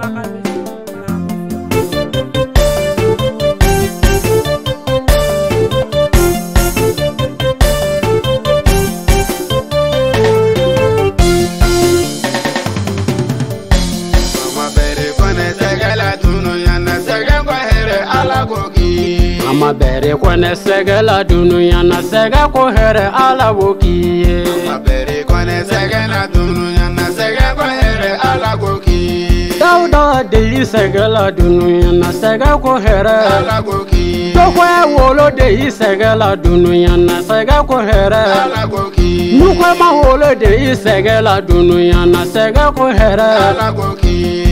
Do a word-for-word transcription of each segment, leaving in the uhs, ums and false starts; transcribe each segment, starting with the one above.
Mama bere kone segela dunuya na sega ko here ala woki. Mama bere kone segela dunuya na sega ko here ala woki. Dauda de segela dunuya na sega ko here ala woki. Dokwe wolo de segela dunuya na sega ko here ala woki. Nukwe ma wolo de segela dunuya na sega ko here ala woki.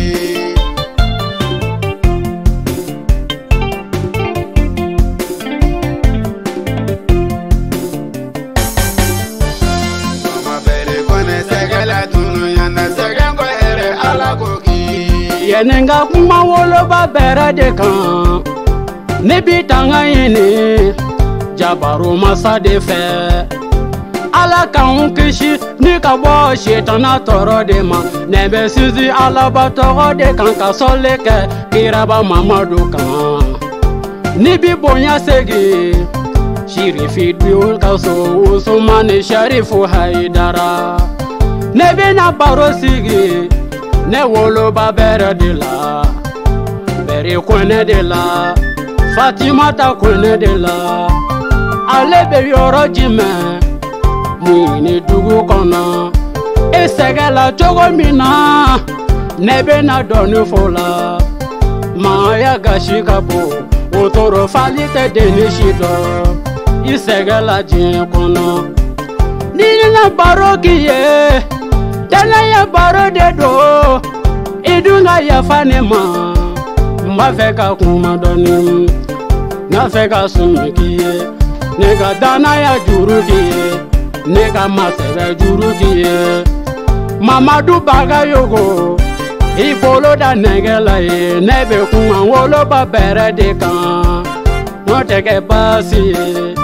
Yenenga kuma wolo ba bere de kan ne bi tanga yene jabaru masa de fe ala kan kishi ni ka bo shetana toro de ma ne be sizi ala ba toro de kan ka sole ke kiraba mamadu kan ni bi bonya segi shiri fidul ka so usumane sharifu haidara ne be na baro sigi ne wolo ba bere de la bere kone de la Fatima ta kone de la ale be yoro jime muni dugu kono e segala jogo mina ne be na donu fola ma ya gashi kabo otoro falite de ni shido i segala jin kono ni na barokiye dana ya baro de do idunga ya fanema mafeka kuma doni nafeka sumikiye nega dana ya jurukiye nega masebe jurukiye mamadu baga yogo ibolo da negela ye nebe kuma wolo ba bere de kan noteke basi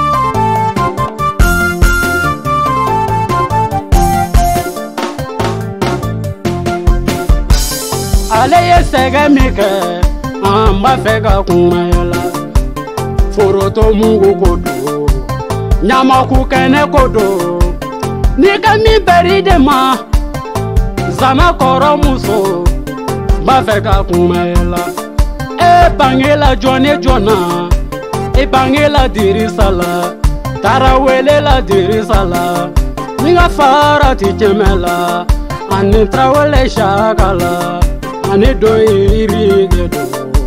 ale ye sege mike amba feka kumayela foroto mungu kodo nyama kukene kodo nika mi beri de ma zama koro muso ba feka kumayela e bangela jone jona e bangela dirisala tarawele la dirisala ninga fara ti jemela ani Traoré shakala ani do iri gedo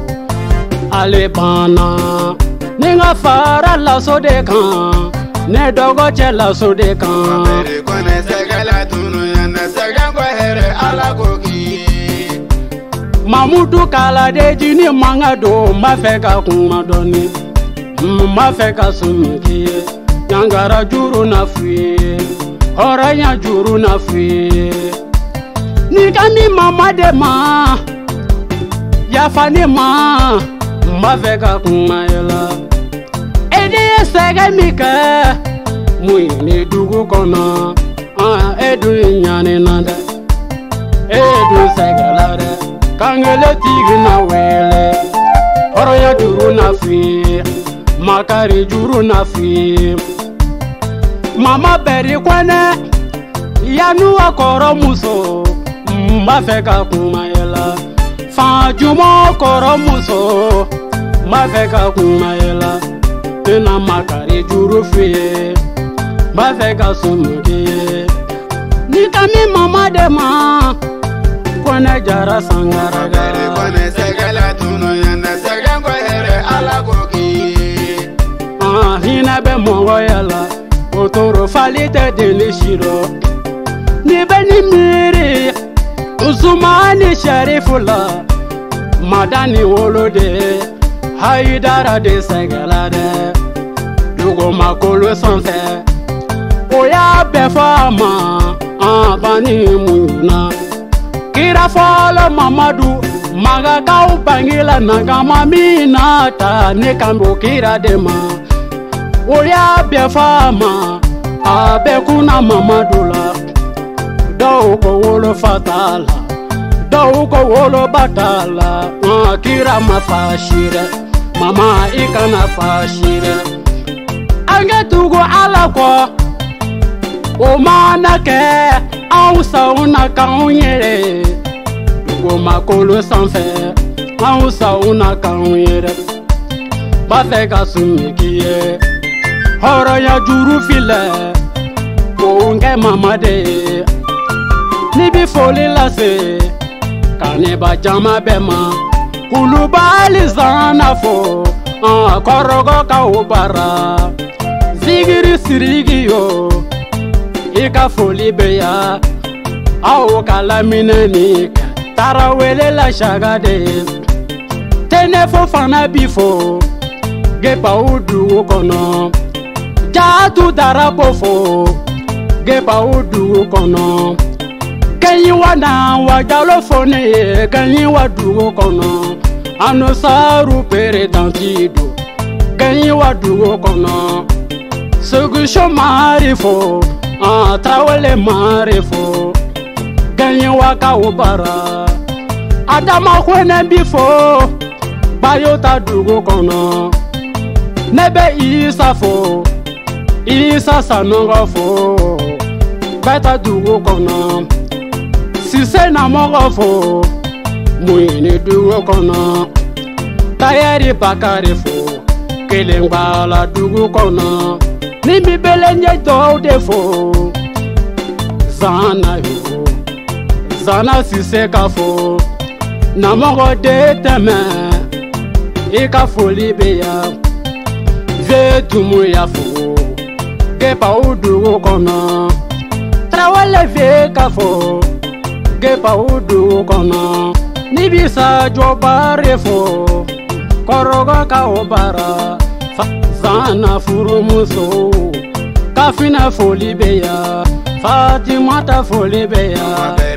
ale bana ninga fara la so de kan ne dogo che la so de kan bere kone segala tunu yana sega ko here ala koki mamudu kala de jini manga do ma feka kuma doni ma feka sumiki yangara juru na fui ora ya juru na fui ni kami mama de ma ya fani ma ma veka kuma yela ede sega mika muini dugu kono ah edu nyane nanda edu sega lare kangele tigi na wele ora ya juru na fui makari juru na fui mama beri kwane yanu akoro muso ma feka kuma yela fa jumo koro muso ma feka kuma yela ina makari juru fiye ma feka sumuki ni kami mama de ma kone jara sangara bere kone segala tunu yana sega ko here ala koki ah hina be mongo yela otoro falite de lishiro ni beni miri Usumani Sharifula Madani Wolode Haidara de Segalade Dugo Makolo Sanfe Oya Befama Abani Muna Kira Fala Mamadu Magakau Bangila Nagama Minata Nekambo Kira Dema Oya Befama Abekuna Mamadula Doko wolo fatala dɔw ko woloba t'a la uh, kira ma faasi dɛ mama i kana faasi dɛ an kɛ tugu ala kɔ o mana kɛ anw saw na k'anw yɛrɛ dugumakolo sanfɛ anw saw na k'anw yɛrɛ b'a fɛ ka sumiki ye hɔrɔnya juru filɛ ko n kɛ mama de ye ni bi foli lase kaneba jama bɛɛ ma kulubali zana fo an kɔrɔgɔ ka o bara zikiri sirigi yo i ka foli bɛ ya aw ka laminɛni kɛ Traoré la saga de tenefo fana bi fo gepaw dugu kɔnɔ jatu darabo fo gepaw dugu kɔnɔ kɛɲi wa na wa jalo fo ne ye kɛɲi wa dugu kɔnɔ ano saru peretanti do kɛɲi wa dugu kɔnɔ solution mari fo an Traoré mari fo kɛɲi wa ka o bara adama kwene bi fo bayo ta dugu kɔnɔ ne bɛ isa fo isa sanɔgɔ fo bɛɛ ta dugu kɔnɔ sise na mɔgɔ fo muyini dugu kɔnɔ tayɛri bakari fo kelen gbala dugu kɔnɔ ni mi bele ɲɛ dɔw de fo zana yo zana sise ka fo na mɔgɔ de tɛmɛ i ka foli bɛ yan ve tumu ya fo gepaw dugu kɔnɔ Traoré ve ka fo gepaw dugu kɔnɔ ni bi sa jɔbare fo kɔrɔgɔ ka o bara zana furumuso kafina foli bɛ yan Fatimata foli bɛ yan